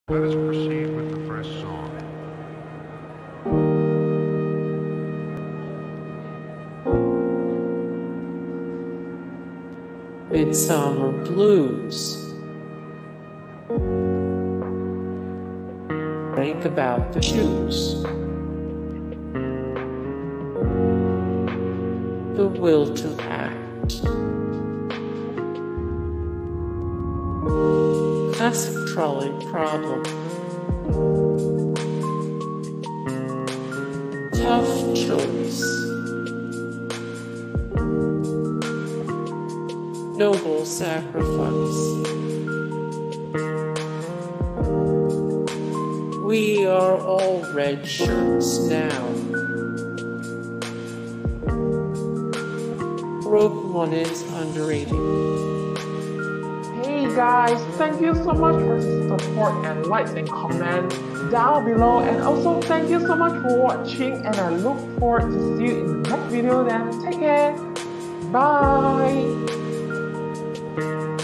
Let us proceed with the first song. Midsommar Blues. Think about the Jews. The will to act. Classic trolley problem. Tough choice. Noble sacrifice. We are all red shirts now. Rogue One is underrated. Hey guys, thank you so much for the support and likes and comments down below, and also thank you so much for watching, and I look forward to see you in the next video. Then take care, bye.